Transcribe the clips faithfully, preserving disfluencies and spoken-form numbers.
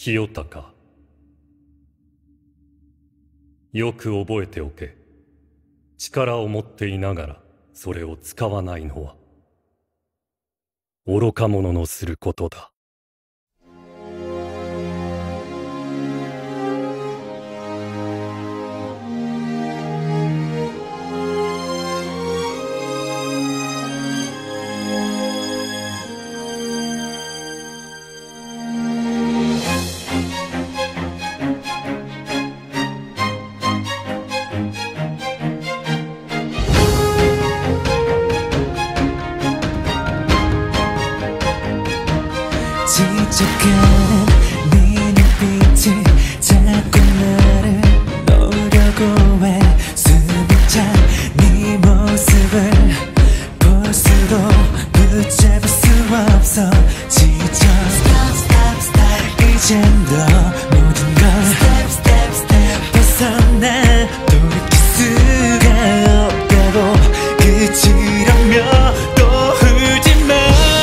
清高。よく覚えておけ。力を持っていながらそれを使わないのは愚か者のすることだ。 지적한 네 눈빛이 자꾸 나를 놓으려고 해. 숨이 찬 네 모습을 볼수록 붙잡을 수 없어. 지쳐 stop stop stop 이젠 너 모든 걸 step step step 벗어나 돌이킬 수가 없다고. 그치라며 또 울지 마.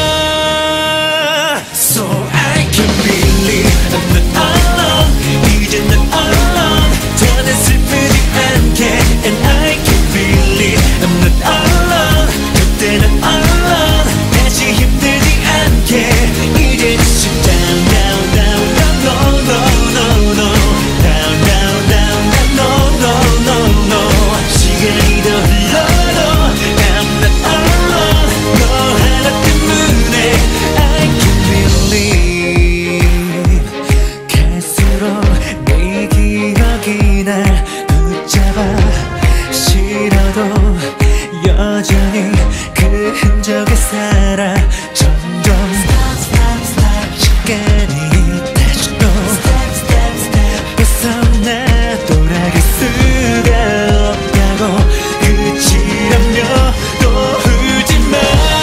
So I can't believe I'm not alone. 이제 난 alone. 더는 슬프지 않게. And I can't believe I'm not alone. 그때는 alone. 다시 힘들지 않게. 이제 sit down down down down no no no no down down down down no no no no. 시간이 더 흘러도 I'm not alone. 너 하나 때문에 I can't believe. 갈수록 내 기억이 날 붙잡아. 싫어도 여전히 그 흔적에 살아. 점점 stop stop stop 시간이 다시 또 step step step 벗어나 돌아갈 수가 없다고. 그치라며 또 울지 마.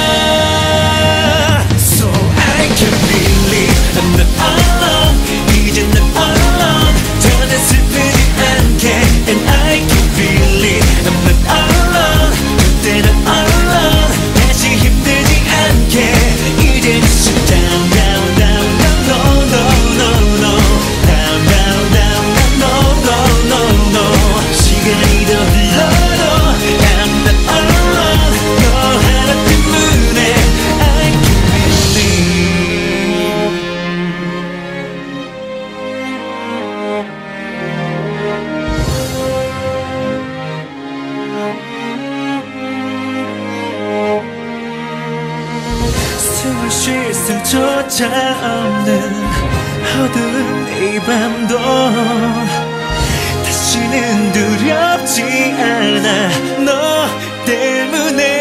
So I can't believe I'm not alone. 이제 난 alone. 더는 슬프지 않게. And I can't believe I'm not alone. 그때는 alone. 다시 힘들지 않게. 이제 sit down down down down no no no no down down down down no no no no. 시간이 더 흘러도 I'm not alone. 너 하나 때문에 I can't believe. 숨을 쉴 수조차 없는 어두운 이 밤도 다시는 두렵지 않아. 너 때문에